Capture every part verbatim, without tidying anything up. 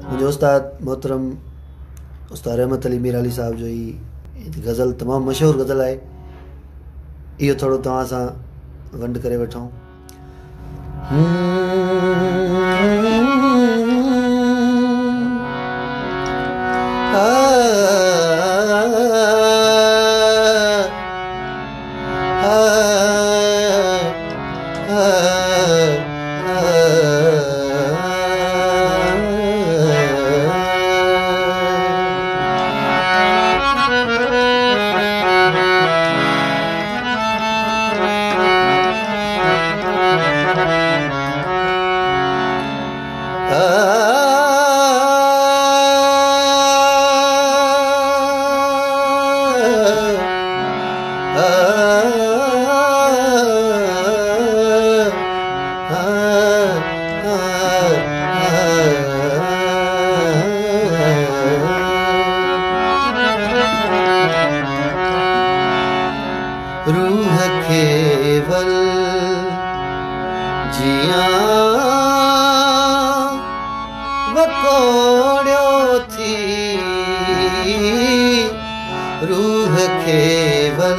मुझे उस्ताद मोहतरम उस्ताद रहमत अली मीर अली साहब जो ही गज़ल तमाम मशहूर गज़ल है, इहो थोड़ो तव्हां सां वंड करे वठूं। रूह केवल जिया वकोड़ियो थी, रूह केवल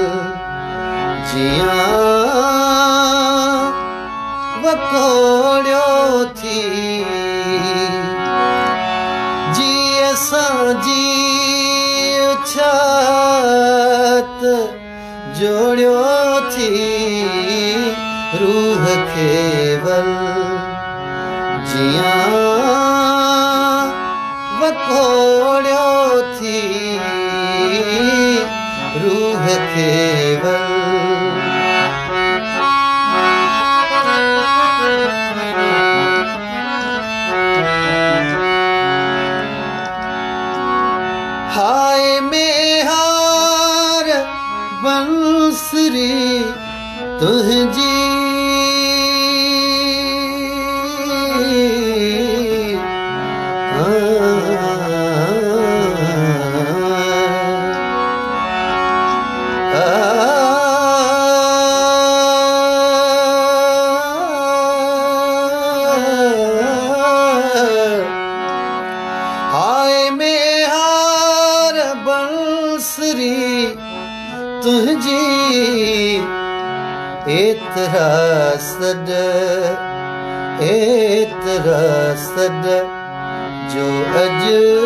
जिया वकोड़ियो थी, जी असां जी छात जोड़ियो थी, रूह केवल जिया वकोड़ियो थी, रूह केवल हाय में हार बंसरी तुझी हाय में हार बंसरी तुझी एतरा सद एतरा सद जो अज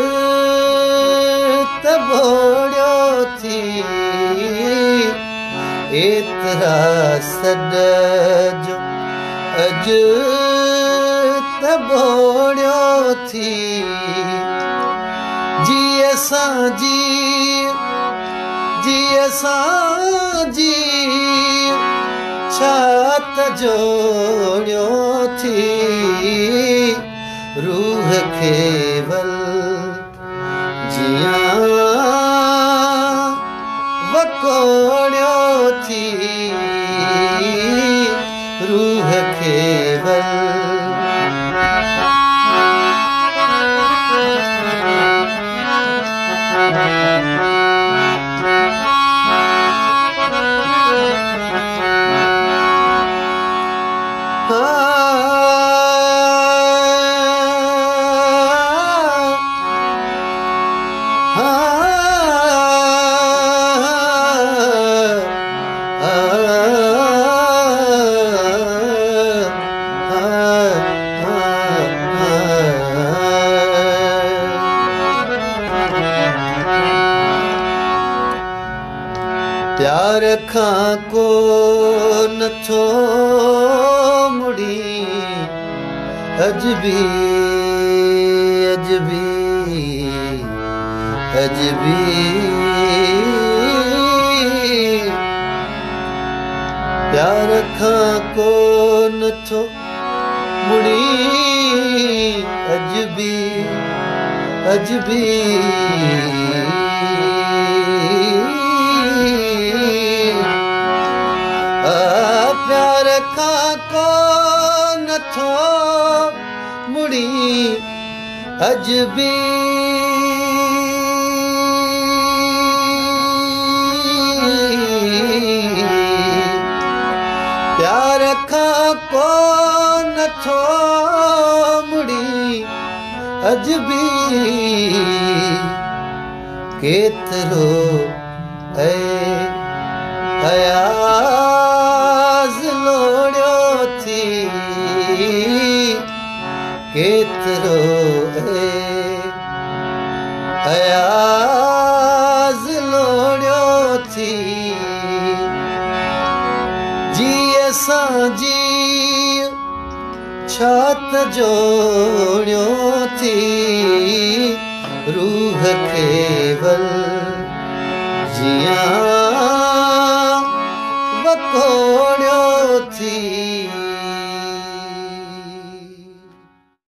तबोड़ियो थी, एतरा सद जो अज तबोड़ियो थी, जी असां जी जी असां जी छात जोड़ियो थी, रूह केवल जिया वकोड़ियो थी, रूह केवल प्यार खां को नथो मुड़ी, अज भी अज भी अज भी प्यार खां को नथो मुड़ी, अज भी अज भी प्यार खां को नथो मुड़ी, अज भी प्यार खां को नथो मुड़ी, अज भी केतरो ऐ अयाज लोड़ियो थी केतरो ऐ अयाज लोड़ियो थी जिए सांजी छात जोड़ियो थी रूह केवल जिया वको